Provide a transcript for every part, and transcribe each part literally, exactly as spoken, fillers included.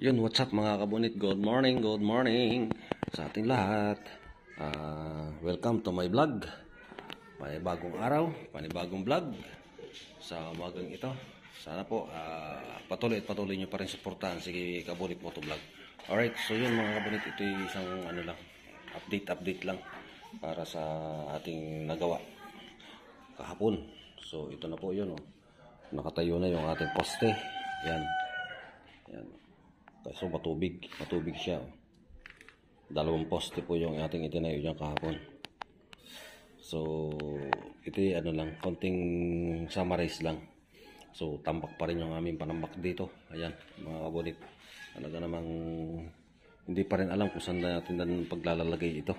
Yun, what's up mga kabunit? Good morning, good morning sa ating lahat. uh, Welcome to my vlog. Panibagong araw, panibagong vlog sa umagang ito. Sana po uh, patuloy at patuloy nyo pa rin suportahan si Kabunit Motovlog. Alright, so yun mga kabunit, ito yung isang ano lang, update update lang para sa ating nagawa kahapon. So ito na po yun, oh. Nakatayo na yung ating poste. Yan. Yan. So matubig, matubig siya. Dalawang poste po yung ating itinayo diyan kahapon. So ito ano lang, konting summarize lang. So tambak pa rin yung aming panambak dito. Ayan, mga kabunit. Talaga namang hindi pa rin alam kung saan natin dan paglalagay ito.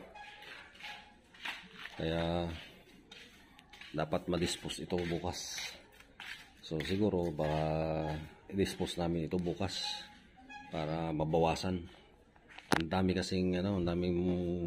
Kaya dapat ma-dispose ito bukas. So siguro baka i-dispose namin ito bukas para mabawasan. Ang dami kasing ano, ang daming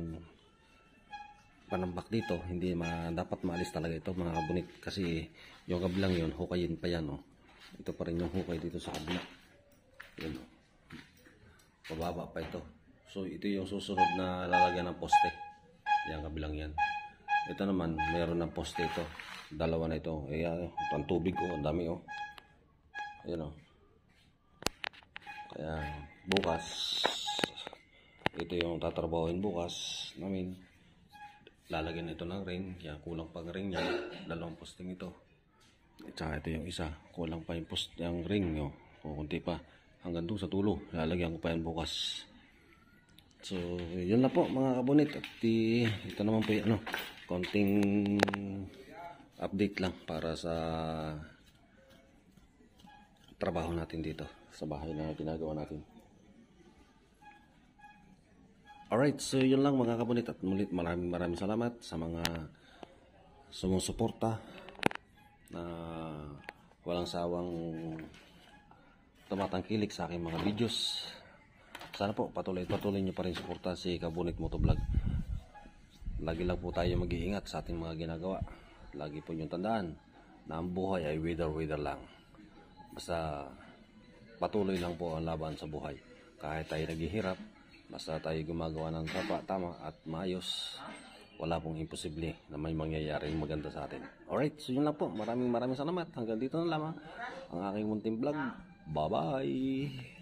panambak dito, hindi ma dapat maalis talaga ito mga kabunit, kasi yung kabilang yun, hukayin pa yan, oh. Ito pa rin yung hukay dito sa kabila. Yun, oh. Pababa pa ito. So ito yung susunod na lalagyan ng poste. Yung kabilang yan. Ito naman, mayroon ng poste ito. Dalawa na ito. Ayan, ang tubig, oh, ang dami, oh. Ayan, oh. Kaya bukas, ito yung tatrabahoin bukas namin. Lalagyan ito ng ring. Yan, kulang pang ring yan. Dalawang posting ito. At saka ito yung isa. Kulang pa yung post, yung ring, oh. O kunti pa. Hanggang doon sa tulo. Lalagyan ko pa yan bukas. So, yun na po mga kabunit. At di, ito naman po yung ano, konting update lang para sa trabaho natin dito sa bahay na ginagawa natin. Alright, so yun lang mga kabunit, at mulit maraming maraming salamat sa mga sumusuporta na walang sawang tumatangkilik sa aking mga videos. Sana po patuloy patuloy nyo pa rin suporta si Kabunit Motovlog. Lagi lang po tayo mag-iingat sa ating mga ginagawa. Lagi po nyo tandaan na ang buhay ay wither wither lang. Basta patuloy lang po ang laban sa buhay. Kahit tayo naghihirap, basta tayo gumagawa ng tama, tama at maayos, wala pong imposible na may mangyayaring maganda sa atin. Alright, so yun lang po. Maraming maraming salamat. Hanggang dito na lamang ang aking munting vlog. Bye bye!